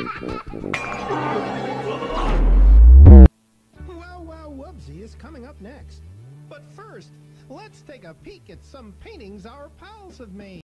Well, Whoopsie is coming up next. But first, let's take a peek at some paintings our pals have made.